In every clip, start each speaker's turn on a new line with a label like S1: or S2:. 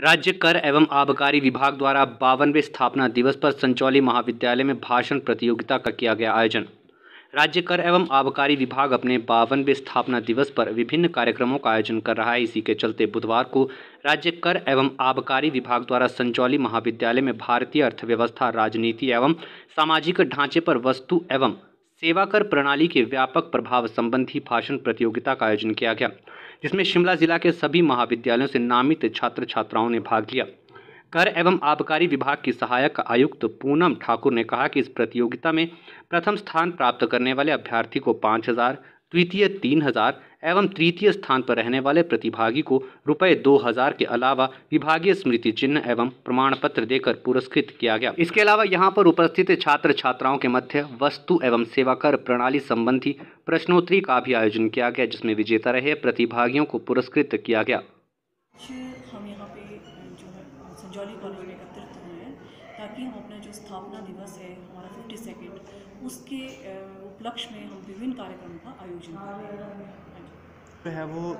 S1: राज्य कर एवं आबकारी विभाग द्वारा 52वें स्थापना दिवस पर संचौली महाविद्यालय में भाषण प्रतियोगिता का किया गया आयोजन। राज्य कर एवं आबकारी विभाग अपने 52वें स्थापना दिवस पर विभिन्न कार्यक्रमों का आयोजन कर रहा है। इसी के चलते बुधवार को राज्य कर एवं आबकारी विभाग द्वारा संचौली महाविद्यालय में भारतीय अर्थव्यवस्था, राजनीति एवं सामाजिक ढांचे पर वस्तु एवं सेवा कर प्रणाली के व्यापक प्रभाव संबंधी भाषण प्रतियोगिता का आयोजन किया गया, जिसमें शिमला जिला के सभी महाविद्यालयों से नामित छात्र छात्राओं ने भाग लिया। कर एवं आबकारी विभाग की सहायक आयुक्त पूनम ठाकुर ने कहा कि इस प्रतियोगिता में प्रथम स्थान प्राप्त करने वाले अभ्यर्थी को 5,000, द्वितीय 3,000 एवं तृतीय स्थान पर रहने वाले प्रतिभागी को रुपये 2,000 के अलावा विभागीय स्मृति चिन्ह एवं प्रमाण पत्र देकर पुरस्कृत किया गया। इसके अलावा यहां पर उपस्थित छात्र छात्राओं के मध्य वस्तु एवं सेवा कर प्रणाली संबंधी प्रश्नोत्तरी का भी आयोजन किया गया, जिसमें विजेता रहे प्रतिभागियों को पुरस्कृत किया गया।
S2: हम यहाँ पे जो है संजौली कॉलेज में एकत्रित हुए हैं ताकि हम अपना जो स्थापना दिवस है हमारा 52nd उसके उपलक्ष्य में हम विभिन्न कार्यक्रमों का आयोजन कर रहे हैं।
S3: है वो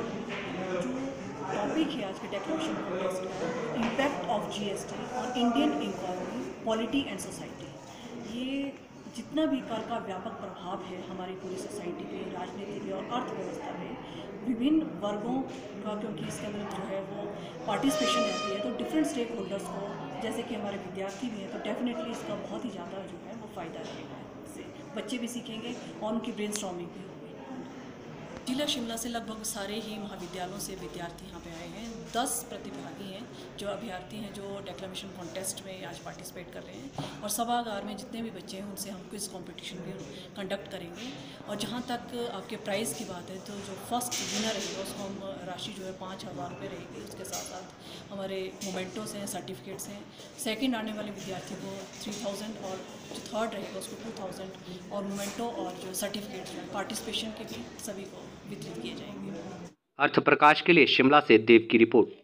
S2: जो टॉपिक है आज के डेक्लेरेशन कॉन्टेस्ट का, इम्पैक्ट ऑफ जीएसटी और Indian economy, polity and society. ये जितना भी कर का व्यापक प्रभाव है हमारी पूरी सोसाइटी पे, राजनीति पे और अर्थव्यवस्था में विभिन्न वर्गों का, क्योंकि इसके अंदर जो है वो पार्टिसिपेशन रहती है, तो डिफरेंट स्टेक होल्डर्स को, जैसे कि हमारे विद्यार्थी भी हैं, तो डेफिनेटली इसका बहुत ही ज़्यादा जो है वो फ़ायदा रहेगा। इससे बच्चे भी सीखेंगे और उनकी ब्रेनस्टॉर्मिंग भी होगी। जिला शिमला से लगभग सारे ही महाविद्यालयों से विद्यार्थी यहाँ पे आए हैं। 10 प्रतिभागी हैं जो अभ्यर्थी हैं जो डेक्लेमेशन कॉन्टेस्ट में आज पार्टिसिपेट कर रहे हैं, और सभागार में जितने भी बच्चे हैं उनसे हम क्विज कंपटीशन भी कंडक्ट करेंगे। और जहाँ तक आपके प्राइज़ की बात है, तो जो फर्स्ट विनर है उसको हम राशि जो है 5,000 रुपये रहेगी। उसके साथ साथ हमारे मोमेंटोस हैं, सर्टिफिकेट्स हैं। सेकेंड आने वाले विद्यार्थी को 3,000 और जो थर्ड रहेगा उसको 2,000 और मोमेंटो और जो सर्टिफिकेट्स हैं पार्टिसिपेशन के भी सभी को वितरित किए जाएंगे।
S1: अर्थ प्रकाश के लिए शिमला से देव की रिपोर्ट।